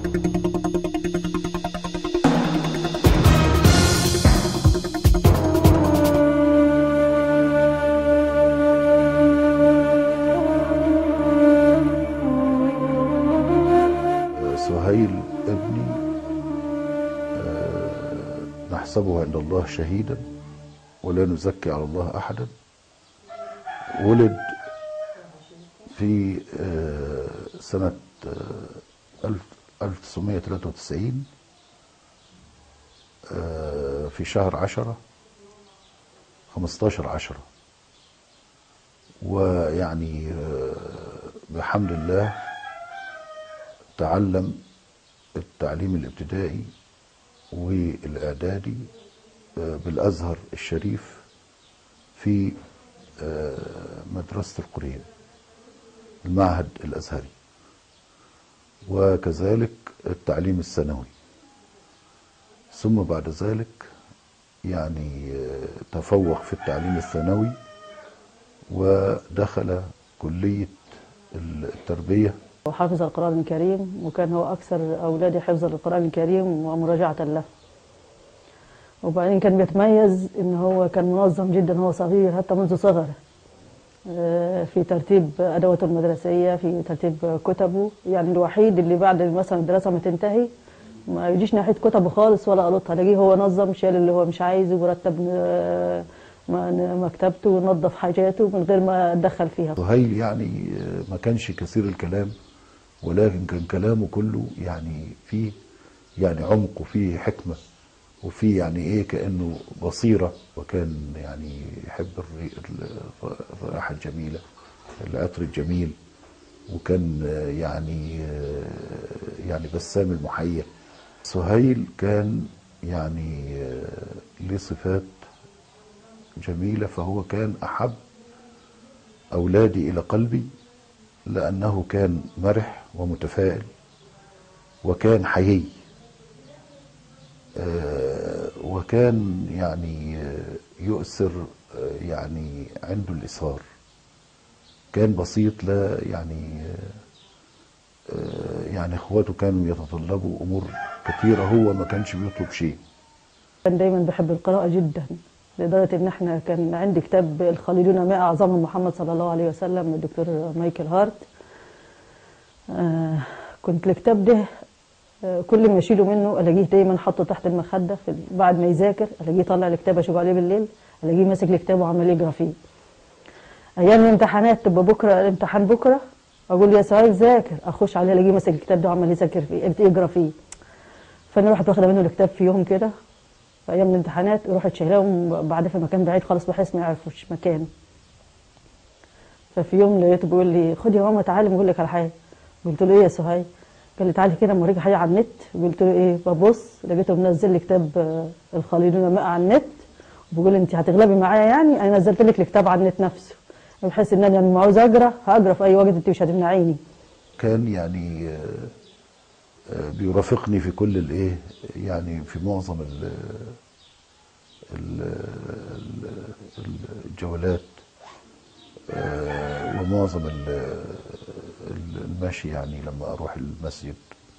سهيل ابني نحسبه عند الله شهيدا ولا نزكي على الله أحدا. ولد في سنة 1993 في شهر 10 15/10. ويعني بحمد الله تعلم التعليم الابتدائي والإعدادي بالأزهر الشريف في مدرسة القرية، المعهد الأزهري، وكذلك التعليم الثانوي. ثم بعد ذلك يعني تفوق في التعليم الثانوي ودخل كلية التربية. وحافظ القرآن الكريم، وكان هو أكثر أولادي حفظا للقرآن الكريم ومراجعة له. وبعدين كان بيتميز إن هو كان منظم جدا، هو صغير حتى منذ صغره، في ترتيب أدواته المدرسية، في ترتيب كتبه. يعني الوحيد اللي بعد مثلا الدراسة ما تنتهي ما يجيش ناحية كتبه خالص ولا قلطها، الاقيه هو نظم، شال اللي هو مش عايزه، ورتب مكتبته ونظف حاجاته من غير ما اتدخل فيها. سهيل يعني ما كانش كثير الكلام، ولكن كان كلامه كله يعني فيه يعني عمق وفيه حكمة وفيه يعني ايه كأنه بصيرة. وكان يعني يحب الرائحة الجميلة، العطر الجميل، وكان يعني بسام المحيا. سهيل كان يعني ليه صفات جميلة، فهو كان أحب أولادي إلى قلبي لأنه كان مرح ومتفائل وكان حيي، وكان يعني يؤثر، يعني عنده الإصرار، كان بسيط. لا يعني اخواته كانوا يتطلبوا أمور كثيرة، هو ما كانش بيطلب شيء. كان دايما بحب القراءة جدا، لدرجة ان احنا كان عندي كتاب الخليلون ما اعظمهم محمد صلى الله عليه وسلم من الدكتور مايكل هارت. كنت الكتاب ده كل ما اشيله منه الاقيه دايما حاطه تحت المخده، بعد ما يذاكر الاقيه طالع الكتاب اشوف عليه بالليل، الاقيه ماسك الكتاب وعمال يقرا فيه. ايام الامتحانات تبقى بكره الامتحان بكره، اقول يا سهيل ذاكر، اخش عليه الاقيه ماسك الكتاب ده وعمال يذاكر فيه يقرا فيه. فانا رحت واخده منه الكتاب في يوم كده في ايام الامتحانات، رحت شايلاه بعدها في مكان بعيد خالص بحيث ما يعرفوش مكانه. ففي يوم لقيته بيقول لي خد يا ماما تعالي بقول لك على حاجه. قلت له ايه يا سهيل؟ قال لي تعالي كده اوريك حاجه على النت. قلت له ايه؟ ببص لقيته منزل لي كتاب الخليلون ماء على النت، وبيقول لي انت هتغلبي معايا، يعني انا نزلت لك الكتاب على النت نفسه، بحيث ان انا لما عاوز هقرا في اي وقت، انت مش هتمنعيني. كان يعني بيرافقني في كل الايه، يعني في معظم الجولات ومعظم المشي. يعني لما اروح المسجد،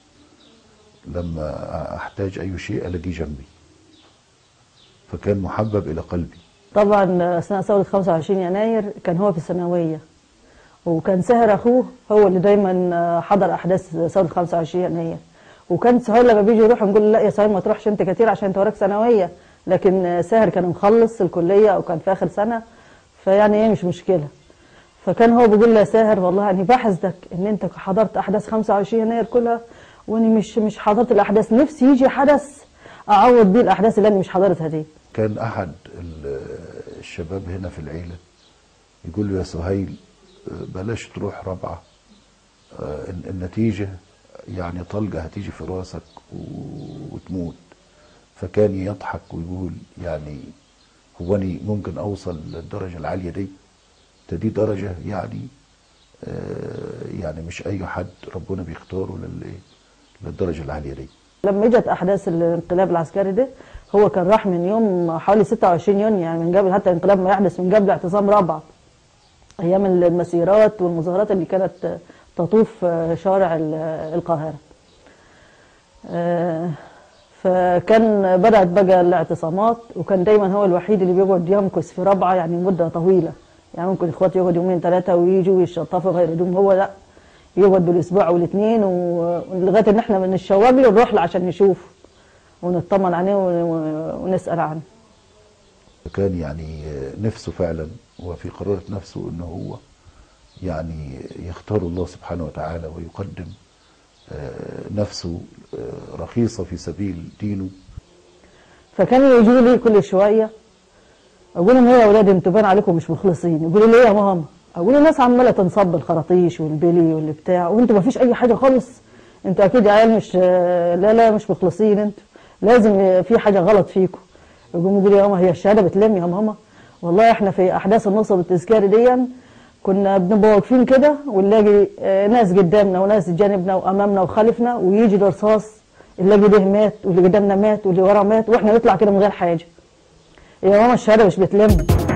لما احتاج اي شيء الاقيه جنبي، فكان محبب الى قلبي. طبعا اثناء ثوره 25 يناير كان هو في الثانويه، وكان ساهر اخوه هو اللي دايما حضر احداث ثوره 25 يناير. وكان سهيل لما بيجي يروح نقول له لا يا سهيل ما تروحش انت كتير عشان انت وراك ثانويه، لكن ساهر كان مخلص الكليه او كان في اخر سنه، فيعني ايه مش مشكله. فكان هو بيقول لي يا ساهر والله اني بحسدك ان انت حضرت احداث 25 يناير كلها، واني مش حضرت الاحداث، نفسي يجي حدث اعوض بيه الاحداث اللي انا مش حضرتها دي. كان احد الشباب هنا في العيله يقول له يا سهيل بلاش تروح رابعه، النتيجه يعني طلقه هتيجي في راسك وتموت. فكان يضحك ويقول يعني هو أنا ممكن اوصل للدرجه العاليه دي؟ دي درجه يعني مش اي حد ربنا بيختاره للدرجه العاليه دي. لما اجت احداث الانقلاب العسكري ده، هو كان راح من يوم حوالي 26 يونيو، يعني من قبل حتى الانقلاب ما يحدث، من قبل اعتصام رابعه، ايام المسيرات والمظاهرات اللي كانت تطوف شارع القاهره. فكان بدأت بقى الاعتصامات، وكان دايما هو الوحيد اللي بيقعد يمكث في رابعة يعني مدة طويلة. يعني ممكن اخواتي يقعد يومين ثلاثة ويجوا ويشطفوا غير هدوم، هو لا، يقعد بالاسبوع والاثنين، ولغايه ان احنا بنشوق له نروح له عشان نشوفه ونطمن عليه ونسال عنه. كان يعني نفسه فعلا وفي قرارة نفسه انه هو يعني يختار الله سبحانه وتعالى ويقدم نفسه رخيصة في سبيل دينه. فكانوا يجوا لي كل شويه، اقول لهم يا اولاد انتوا باين عليكم مش مخلصين. يقولوا لي يا ماما؟ اقول الناس عماله تنصب الخراطيش والبلي واللي بتاع، وانتوا ما فيش اي حاجه خالص، انتوا اكيد عيال مش لا مش مخلصين، انتوا لازم في حاجه غلط فيكم. يقوموا يقولوا يا ماما هي الشهاده بتلم يا ماما؟ والله احنا في احداث النصب التذكاري دي كنا بنبقى واقفين كده ونلاقي ناس قدامنا وناس جانبنا وامامنا وخلفنا، ويجي الرصاص نلاقي ده مات واللي قدامنا مات واللي ورا مات، واحنا نطلع كده من غير حاجه. يا ماما الشهاده مش بتلم.